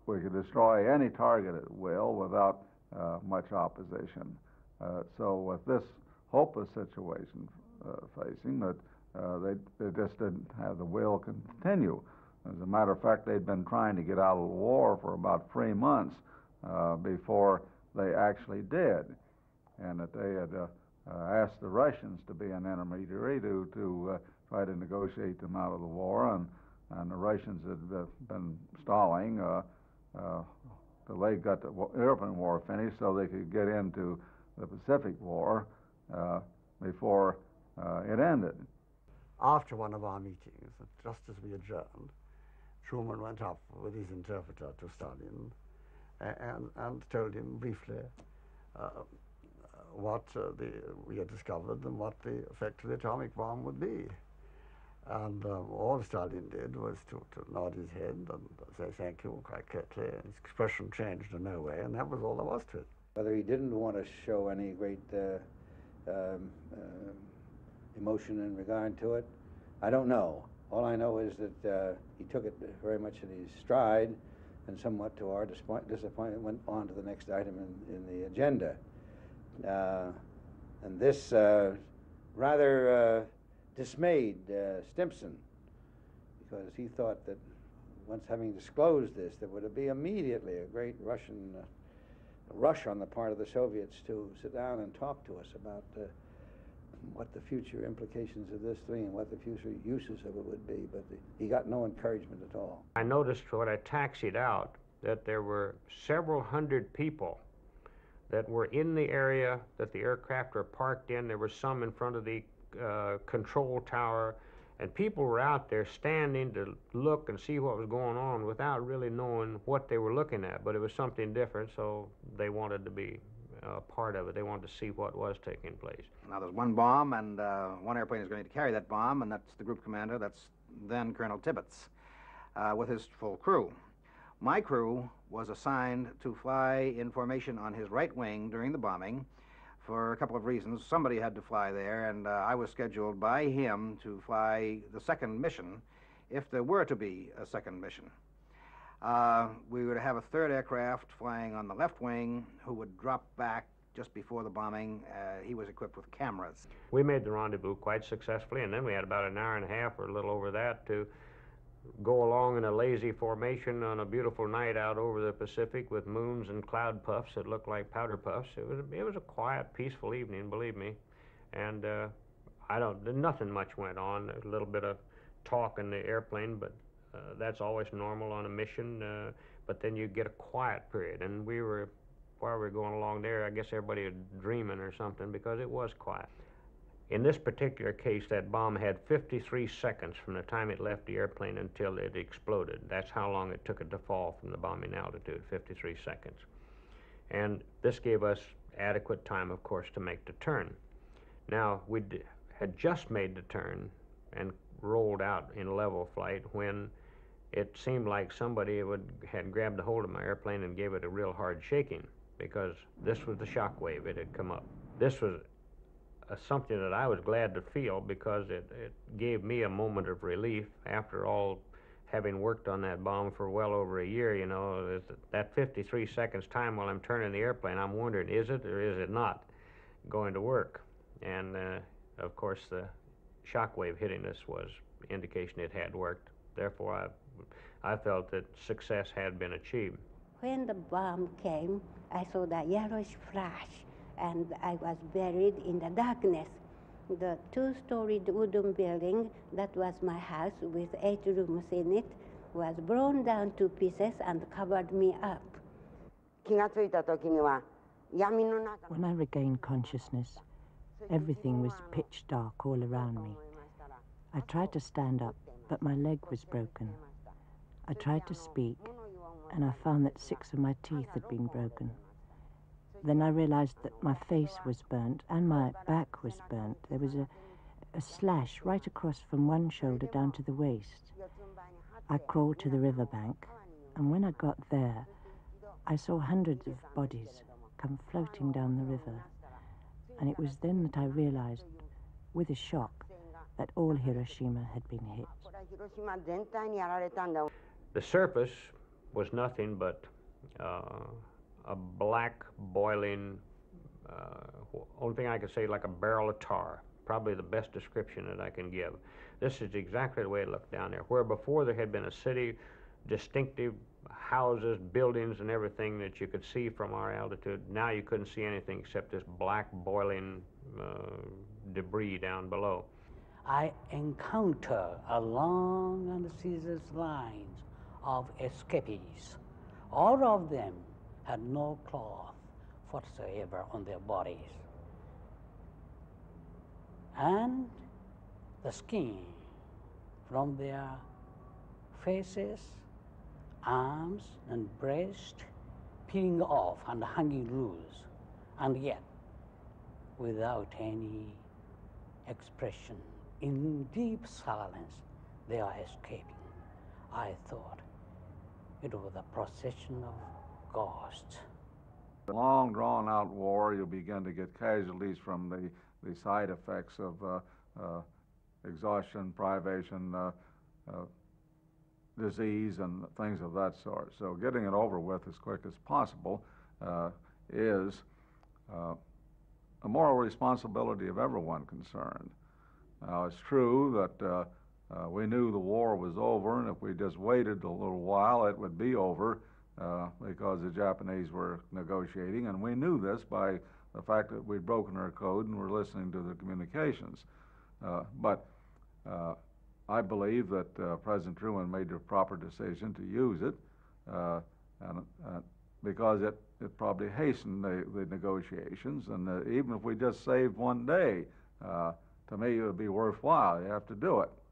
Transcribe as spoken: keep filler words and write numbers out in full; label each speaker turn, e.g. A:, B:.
A: we could destroy any target at will without uh, much opposition. Uh, so with this hopeless situation uh, facing, that uh, they, they just didn't have the will to continue. As a matter of fact, they'd been trying to get out of the war for about three months uh, before they actually did, and that they had uh, uh, asked the Russians to be an intermediary to, to uh, try to negotiate them out of the war, and, and the Russians had been stalling uh, uh, till they got the European War finished so they could get into the Pacific War uh, before uh, it ended.
B: After one of our meetings, just as we adjourned, Truman went up with his interpreter to Stalin and, and told him briefly uh, what uh, the, we had discovered and what the effect of the atomic bomb would be. And um, all Stalin did was to, to nod his head and say thank you quite quickly. His expression changed in no way, and that was all there was to it.
C: Whether he didn't want to show any great uh, um, uh, emotion in regard to it, I don't know. All I know is that uh, he took it very much in his stride, and somewhat to our disappointment went on to the next item in, in the agenda. Uh, and this uh, rather uh, dismayed uh, Stimson, because he thought that once having disclosed this, there would be immediately a great Russian uh, rush on the part of the Soviets to sit down and talk to us about uh, what the future implications of this thing and what the future uses of it would be, but he got no encouragement at all.
D: I noticed when I taxied out that there were several hundred people that were in the area that the aircraft were parked in. There were some in front of the uh, control tower, and people were out there standing to look and see what was going on without really knowing what they were looking at, but it was something different, so they wanted to be uh, part of it. They wanted to see what was taking place.
E: Now there's one bomb, and uh, one airplane is going to carry that bomb, and that's the group commander, that's then Colonel Tibbets, uh, with his full crew. My crew was assigned to fly in formation on his right wing during the bombing for a couple of reasons. Somebody had to fly there, and uh, I was scheduled by him to fly the second mission if there were to be a second mission. Uh, we would have a third aircraft flying on the left wing who would drop back just before the bombing. Uh, he was equipped with cameras.
D: We made the rendezvous quite successfully, and then we had about an hour and a half or a little over that to go along in a lazy formation on a beautiful night out over the Pacific with moons and cloud puffs that looked like powder puffs. It was, it was a quiet, peaceful evening, believe me. And uh, I don't, nothing much went on. A little bit of talk in the airplane, but uh, that's always normal on a mission. Uh, but then you get a quiet period. And we were, while we were going along there, I guess everybody was dreaming or something because it was quiet. In this particular case, that bomb had fifty-three seconds from the time it left the airplane until it exploded. That's how long it took it to fall from the bombing altitude, fifty-three seconds. And this gave us adequate time, of course, to make the turn. Now, we had just made the turn and rolled out in level flight when it seemed like somebody would, had grabbed a hold of my airplane and gave it a real hard shaking, because this was the shock wave. It had come up. This was Uh, something that I was glad to feel, because it, it gave me a moment of relief after all, having worked on that bomb for well over a year. You know, that fifty-three seconds time while I'm turning the airplane, I'm wondering, is it or is it not going to work? And uh, of course the shock wave hitting us was indication it had worked. Therefore I, I felt that success had been achieved.
F: When the bomb came, I saw the yellowish flash, and I was buried in the darkness. The two-storied wooden building that was my house with eight rooms in it was blown down to pieces and covered me up.
G: When I regained consciousness, everything was pitch dark all around me. I tried to stand up, but my leg was broken. I tried to speak, and I found that six of my teeth had been broken. Then I realized that my face was burnt and my back was burnt. There was a, a slash right across from one shoulder down to the waist. I crawled to the riverbank, and when I got there, I saw hundreds of bodies come floating down the river. And it was then that I realized, with a shock, that all Hiroshima had been hit.
D: The surface was nothing but uh, a black boiling, uh, only thing I could say, like a barrel of tar. Probably the best description that I can give. This is exactly the way it looked down there. Where before there had been a city, distinctive houses, buildings, and everything that you could see from our altitude, now you couldn't see anything except this black boiling uh, debris down below.
H: I encounter a long and ceaseless lines of escapees. All of them had no cloth whatsoever on their bodies. And the skin from their faces, arms, and breast peeling off and hanging loose, and yet without any expression. In deep silence, they are escaping. I thought it was a procession of ghosts.
A: Long drawn-out war, you begin to get casualties from the, the side effects of uh, uh, exhaustion, privation, uh, uh, disease, and things of that sort. So getting it over with as quick as possible uh, is uh, a moral responsibility of everyone concerned. Now, it's true that uh, uh, we knew the war was over, and if we just waited a little while, it would be over uh, because the Japanese were negotiating, and we knew this by the fact that we'd broken our code and were listening to the communications. Uh, but uh, I believe that uh, President Truman made the proper decision to use it, uh, and, uh, because it, it probably hastened the, the negotiations, and uh, even if we just saved one day, uh, to me it would be worthwhile. You have to do it.